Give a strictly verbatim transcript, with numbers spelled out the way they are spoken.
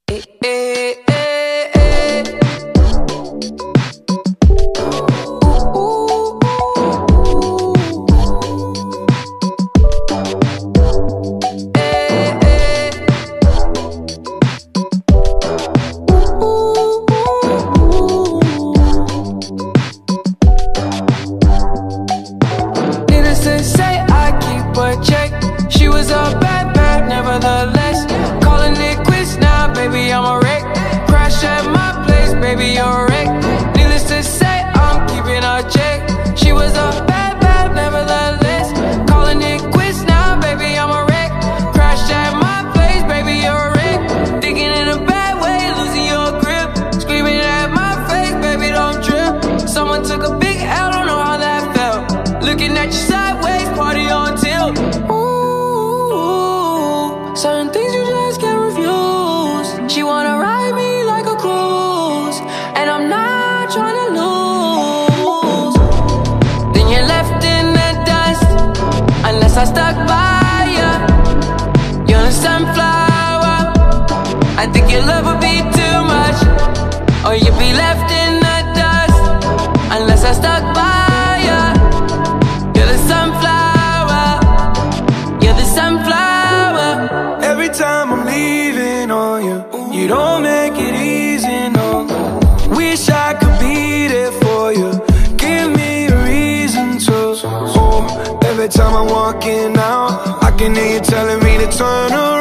Eh, eh, eh, eh. Ooh, ooh, ooh. Eh, eh. Ooh, ooh. Needless to say, I keep a check. She was a bad, bad, nevertheless. Calling it quits now, baby, I'm a wreck. Crash at my place, baby, you're a wreck. Needless to say, I'm keeping a check. She was a bad, bad, nevertheless. Calling it quits now, baby, I'm a wreck. Crash at my place, baby, you're a wreck. Thinking in a bad way, losing your grip. Screaming at my face, baby, don't trip. Someone took a big L, don't know how that felt. Looking at you sideways, party on tilt. Ooh, certain things you just can't refuse. She wanna ride me like a cruise, and I'm not trying to lose. Then you're left in the dust, unless I stuck by ya. You're a sunflower, I think your love would be too much. Or you'd be left in the dust, unless I stuck by ya. You're the sunflower, you're the sunflower. Every time I'm leaving on you, you don't make it easy, no. Wish I could be there for you, give me a reason to. Oh, every time I'm walking out, I can hear you telling me to turn around.